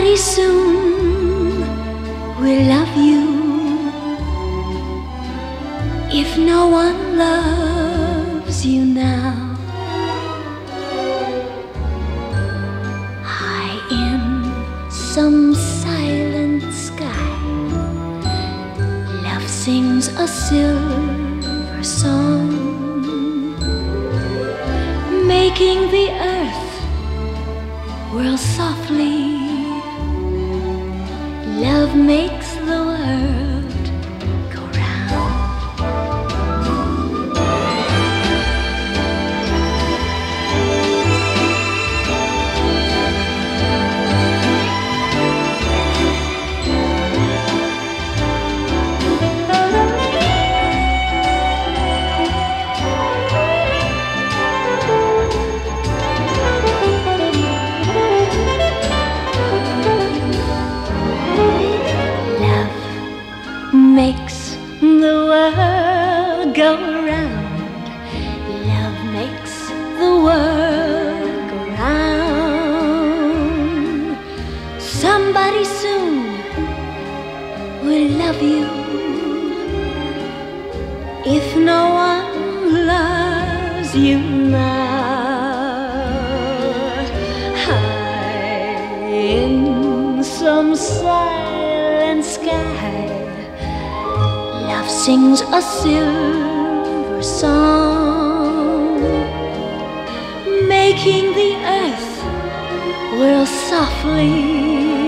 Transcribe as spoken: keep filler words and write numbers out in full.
Somebody soon will love you if no one loves you now. High in some silent sky, love sings a silver song, making the earth whirl softly. Love makes the world go round. Makes the world go round. Love makes the world go round. Somebody soon will love you if no one loves you now. High in some silent sky, love sings a silver song, making the earth whirl softly.